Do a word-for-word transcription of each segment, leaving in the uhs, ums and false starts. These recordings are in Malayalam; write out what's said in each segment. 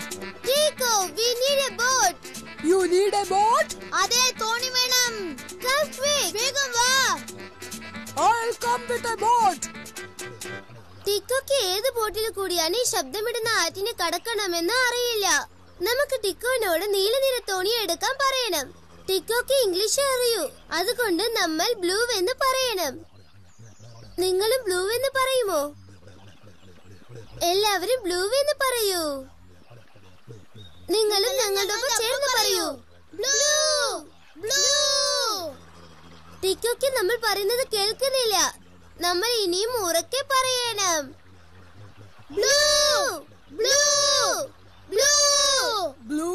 Tico, we need a boat. You need a boat? അതെ, തോണി വേണം. Come quick. വേഗം വാ. I'll come with a boat. ടിക്കോക്ക് ഏത് ബോട്ടിൽ കൂടിയാണ് ഈ ശബ്ദമിടുന്ന ആറ്റിനെ കടക്കണമെന്ന് അറിയില്ല. നമുക്ക് ടിക്കോനോട് നീലനിര തോണി എടുക്കാൻ പറയണം. ടിക്കോക്ക് ഇംഗ്ലീഷ് അറിയൂ, അതുകൊണ്ട് നമ്മൾ ബ്ലൂ എന്ന് പറയണം. നിങ്ങളും ബ്ലൂ എന്ന് പറയുമോ? എല്ലാവരും ബ്ലൂ എന്ന് പറയൂ. നിങ്ങളും ഞങ്ങളോടൊപ്പം ചേർന്ന് പറയൂ. Blue blue. ടിക്കോക്ക് നമ്മൾ പറയുന്നത് കേൾക്കുന്നില്ല. നമ്മൾ ഇനിയും ഉറക്കെ പറയണം. Blue blue blue blue.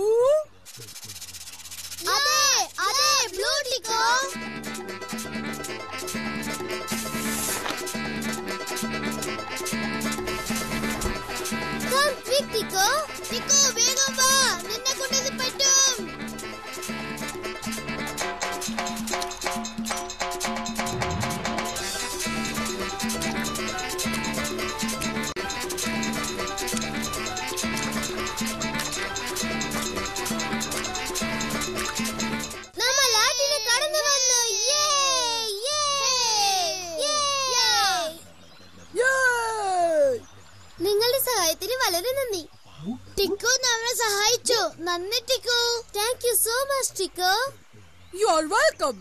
അതെ അതെ blue Tikko. Come quick Tikko. Tikko വേഗം വാ, നിന്നെ കൊണ്ട് ഇത് പറ്റും. നിങ്ങളുടെ സഹായത്തിന് വളരെ നന്ദി. ടിക്കോ നമ്മളെ സഹായിച്ചു. നന്ദി Tikko. Thank you so much Tikko. You are welcome.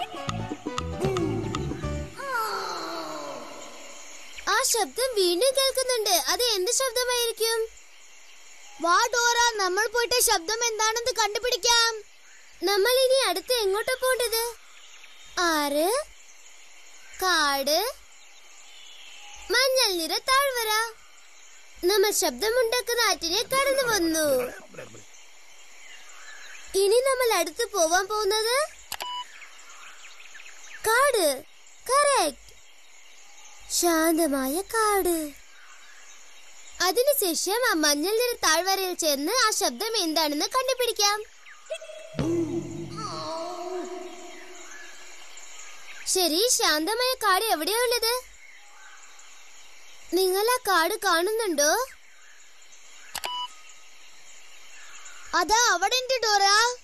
ആ ശബ്ദം വീണ്ടും കേൾക്കുന്നുണ്ട്. അത് എന്ത് ശബ്ദമായിരിക്കും? വാ ഡോറ, നമ്മൾ പോയിട്ട് ശബ്ദം എന്താണെന്ന് കണ്ടുപിടിക്കാം. നമ്മൾ ഇനി അടുത്ത് എങ്ങോട്ടാ പോണ്ടത്? ആറ്, കാട്, മഞ്ഞൾ നിറ താഴ്വര. നമ്മൾ ശബ്ദമുണ്ടാക്കുന്ന ആറ്റിനെ കടന്നു വന്നു. ഇനി നമ്മൾ അടുത്ത് പോവാൻ പോകുന്നത് കാട്. കറക്റ്റ്, ശാന്തമായ കാട്. അതിനുശേഷം ആ മഞ്ഞൾ നിറ താഴ്വരയിൽ ചെന്ന് ആ ശബ്ദം എന്താണെന്ന് കണ്ടുപിടിക്കാം. ശരി, ശാന്തമായ കാട് എവിടെയാ ഉള്ളത്? നിങ്ങൾ ആ കാട് കാണുന്നുണ്ടോ? അതാ അവിടെ ഉണ്ട് ഡോറ.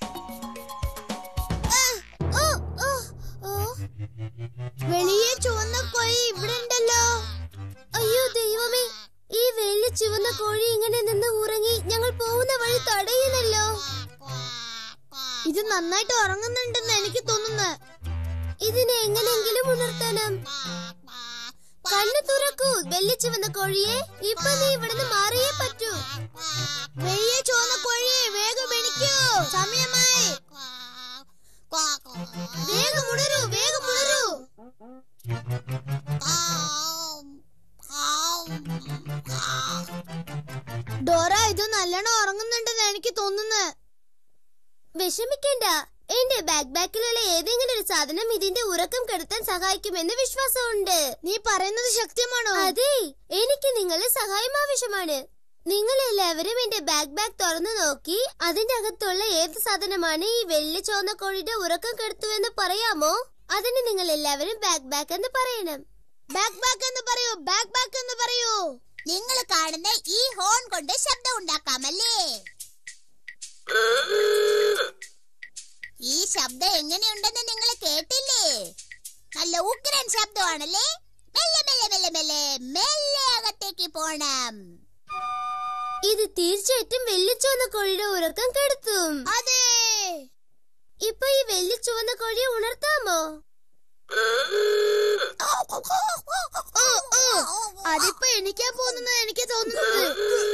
വെളിയെ ചുവന്ന കോഴി ഇവിടെ ഉണ്ടല്ലോ. അയ്യോ ദൈവമേ, ഈ വെള്ളി ചുവന്ന കോഴി ഇങ്ങനെ നിന്ന് ഉറങ്ങി ഞങ്ങൾ പോകുന്ന വഴി തടയുന്നല്ലോ. ഇത് നന്നായിട്ട് ഉറങ്ങുന്നുണ്ടെന്ന് എനിക്ക് തോന്നുന്നു. ഇതിനെ എങ്ങനെയെങ്കിലും ഉണർത്തണം. കണ്ണു തുറക്കൂ വെള്ളിച്ചുവന്ന കോഴിയെ. ഇപ്പൊ നീ ഇവിടുന്ന് മാറിയേ പറ്റൂ. വെള്ളിയെ ചുവന്ന കോഴിയെ വേഗം എണിക്കൂ, സമയമായി. വേഗം ഉണരൂ, വേഗം ഉണരൂ. ഡോറ, ഇത് നല്ലോണം ഉറങ്ങുന്നുണ്ടെന്ന് എനിക്ക് തോന്നുന്നു. വിഷമിക്കേണ്ട, എന്റെ ബാക്ക് ബാക്കിലുള്ള ഏതെങ്കിലും ഒരു സാധനം ഇതിന്റെ ഉറക്കം കെടുത്താൻ സഹായിക്കുമെന്ന് വിശ്വാസമുണ്ട്. നീ പറയുന്നത് സത്യമാണോ? അതെ, എനിക്ക് നിങ്ങളുടെ സഹായം ആവശ്യമാണ്. നിങ്ങൾ എല്ലാവരും എന്റെ ബാക്ക് ബാഗ് തുറന്നു നോക്കി അതിന്റെ അകത്തുള്ള ഏത് സാധനമാണ് ഈ വെള്ളി ചോന്ന കോഴിയുടെ ഉറക്കം കെടുത്തുവെന്ന് പറയാമോ? അതിന് നിങ്ങൾ എല്ലാവരും ബാക്ക് ബാഗ് എന്ന് പറയണം. ബാക്ക് ബാഗ് എന്ന് പറയൂ, ബാക്ക് ബാഗ് എന്ന് പറയൂ. നിങ്ങൾ കാണുന്ന ഈ ഹോൺ കൊണ്ട് ശബ്ദം ഉണ്ടാക്കാമല്ലേ? ഈ ശബ്ദം എങ്ങനെയുണ്ടെന്ന് നിങ്ങൾ കേട്ടില്ലേ? നല്ല ഉഗ്രൻ ശബ്ദമാണല്ലേ? മെല്ലെ മെല്ലെ മെല്ലെ മെല്ലെ മെല്ലെ അകത്തേക്ക് പോണം. ഇത് തീർച്ചയായിട്ടും വെള്ളിച്ചുവന്ന കോഴിയുടെ ഉറക്കം കെടുത്തും. അതെ. ഇപ്പൊ ഈ വെള്ളിച്ചുവന്ന കോഴിയെ ഉണർത്താമോ? അതിപ്പോ എനിക്കാ പോകുന്നത് എനിക്ക് തോന്നുന്നത്.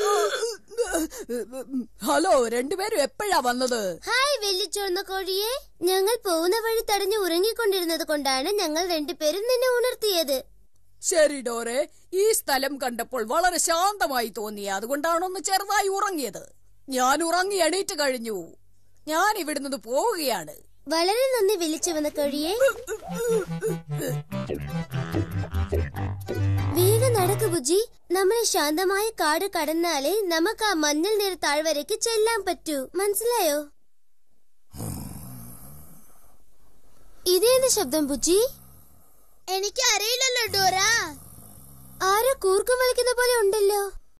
ഹലോ, രണ്ടുപേരും എപ്പോഴാ വന്നത്? ഹായ് വെള്ളിച്ചുവന്ന കോഴിയെ. ഞങ്ങൾ പോകുന്ന വഴി തടഞ്ഞു ഉറങ്ങിക്കൊണ്ടിരുന്നത് കൊണ്ടാണ് ഞങ്ങൾ രണ്ടുപേരും നിന്നെ ഉണർത്തിയത്. ശരി ഡോറെ, ഈ സ്ഥലം കണ്ടപ്പോൾ വളരെ ശാന്തമായി തോന്നി, അതുകൊണ്ടാണൊന്ന് ചെറുതായി ഉറങ്ങിയത്. ഞാൻ ഉറങ്ങി എണീറ്റ് കഴിഞ്ഞു. ഞാൻ ഇവിടുന്ന് പോവുകയാണ്. വളരെ നന്ദി വെള്ളിച്ചുവന്ന കോഴിയെ. വേഗം നടക്കു ബുജി. നമ്മളെ ശാന്തമായ കാട് കടന്നാലേ നമുക്ക് ആ മഞ്ഞൾ നിറ താഴ്വരയ്ക്ക് ചെല്ലാൻ പറ്റൂ. മനസ്സിലായോ? ഇതേത് ശബ്ദം ബുജി? എനിക്ക് അറിയില്ലല്ലോ ഡോറ. ആരോ കൂർക്കം വലിക്കുന്ന പോലെ ഉണ്ടല്ലോ.